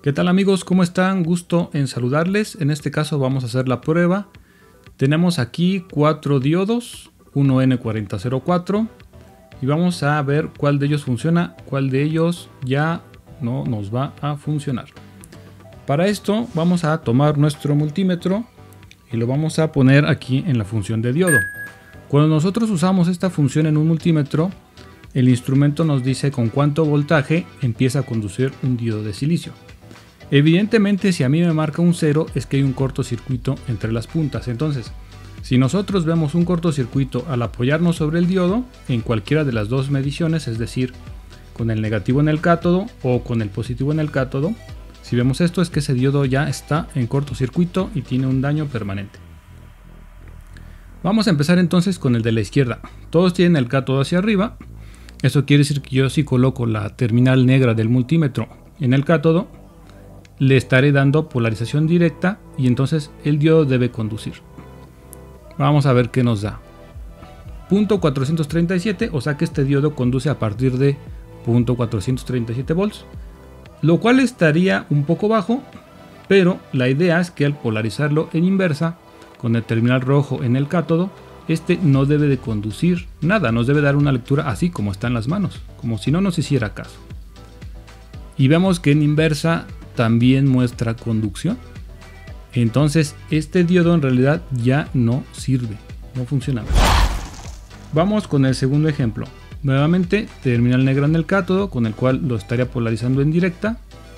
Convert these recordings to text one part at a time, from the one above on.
¿Qué tal amigos? ¿Cómo están? Gusto en saludarles. En este caso vamos a hacer la prueba. Tenemos aquí 4 diodos, uno N4004 y vamos a ver cuál de ellos funciona, cuál de ellos ya no nos va a funcionar. Para esto vamos a tomar nuestro multímetro y lo vamos a poner aquí en la función de diodo. Cuando nosotros usamos esta función en un multímetro, el instrumento nos dice con cuánto voltaje empieza a conducir un diodo de silicio. Evidentemente, si a mí me marca un 0 es que hay un cortocircuito entre las puntas. Entonces, si nosotros vemos un cortocircuito al apoyarnos sobre el diodo en cualquiera de las dos mediciones, es decir, con el negativo en el cátodo o con el positivo en el cátodo, si vemos esto es que ese diodo ya está en cortocircuito y tiene un daño permanente. Vamos a empezar entonces con el de la izquierda. Todos tienen el cátodo hacia arriba. Eso quiere decir que yo si coloco la terminal negra del multímetro en el cátodo, le estaré dando polarización directa y entonces el diodo debe conducir. Vamos a ver qué nos da. Punto 437, o sea que este diodo conduce a partir de punto 437 volts, lo cual estaría un poco bajo, pero la idea es que al polarizarlo en inversa, con el terminal rojo en el cátodo, este no debe de conducir nada, nos debe dar una lectura así como está en las manos, como si no nos hiciera caso. Y vemos que en inversa también muestra conducción. Entonces este diodo en realidad ya no sirve, no funciona. Vamos con el segundo ejemplo. Nuevamente terminal negra en el cátodo, con el cual lo estaría polarizando en directa.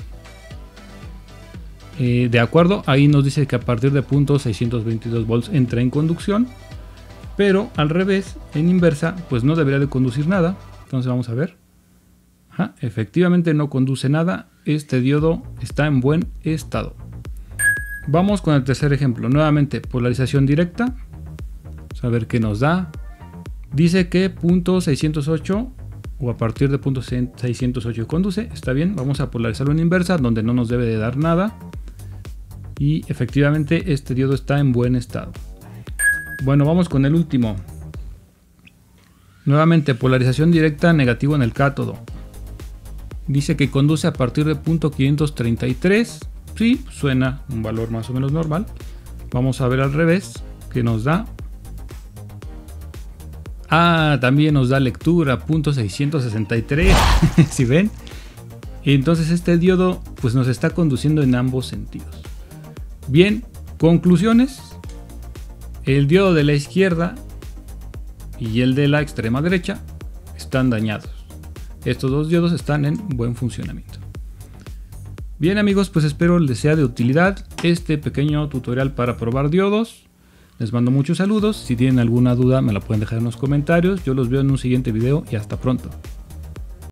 De acuerdo, ahí nos dice que a partir de punto 622 volts entra en conducción, pero al revés, en inversa, pues no debería de conducir nada. Entonces vamos a ver. Efectivamente no conduce nada, este diodo está en buen estado. Vamos con el tercer ejemplo, nuevamente polarización directa. Vamos a ver qué nos da. Dice que punto 608 o a partir de punto 608 conduce, está bien, vamos a polarizarlo en inversa donde no nos debe de dar nada. Y efectivamente este diodo está en buen estado. Bueno, vamos con el último. Nuevamente polarización directa, negativo en el cátodo. Dice que conduce a partir de punto 533. Sí, suena un valor más o menos normal. Vamos a ver al revés qué nos da. También nos da lectura, punto 663. ¿Sí ven? Entonces este diodo pues nos está conduciendo en ambos sentidos. Bien, conclusiones. El diodo de la izquierda y el de la extrema derecha están dañados. Estos dos diodos están en buen funcionamiento. Bien amigos, pues espero les sea de utilidad este pequeño tutorial para probar diodos. Les mando muchos saludos. Si tienen alguna duda me la pueden dejar en los comentarios. Yo los veo en un siguiente video y hasta pronto.